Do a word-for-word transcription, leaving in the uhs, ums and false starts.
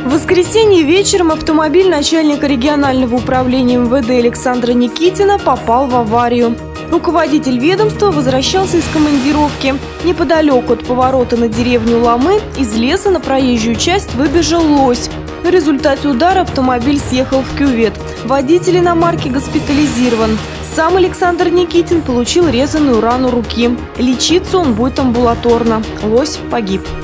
В воскресенье вечером автомобиль начальника регионального управления эм вэ дэ Александра Никитина попал в аварию. Руководитель ведомства возвращался из командировки. Неподалеку от поворота на деревню Ламы из леса на проезжую часть выбежал лось. В результате удара автомобиль съехал в кювет. Водитель иномарки госпитализирован. Сам Александр Никитин получил резаную рану руки. Лечиться он будет амбулаторно. Лось погиб.